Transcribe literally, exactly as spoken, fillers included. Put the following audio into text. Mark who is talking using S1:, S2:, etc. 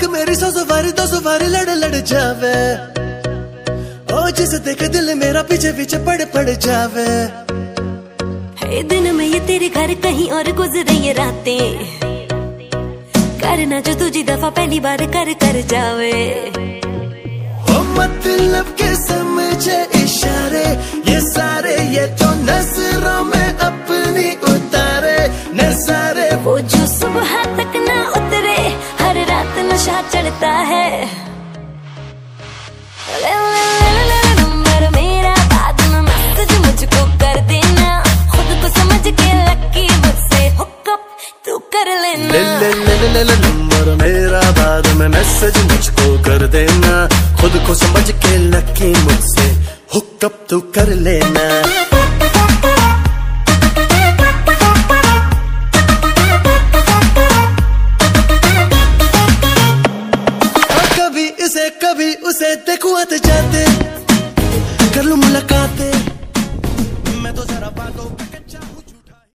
S1: मेरी सौ सवारी दो सवारी लड़ लड़ जावे, ओ जिसे देखे दिल मेरा पीछे पीछे पड़ पड़ जावे।
S2: है दिन में ये तेरे घर कहीं और गुजरे ये रातें, करना जो तुझी दफा पहली बार कर कर जावे।
S1: ओ मतलब के समझे इशारे ये सारे, ये तो नजरों में अपनी उतारे नजारे।
S2: वो जो सुबह तक ना उतरे, हर रात नशा चढ़ता है। ले ले ले ले नंबर मेरा, बाद में मैसेज मुझको कर देना, खुद को समझ के लकी मुझसे हुकअप तू कर लेना।
S1: ले ले ले ले ले नंबर मेरा, बाद में मैसेज मुझको कर देना, खुद को समझ के लकी मुझसे हुकअप तू कर लेना। इसे कभी उसे देखूं आते जाते, कर लूं मुलाकातें मैं तो जरा बातों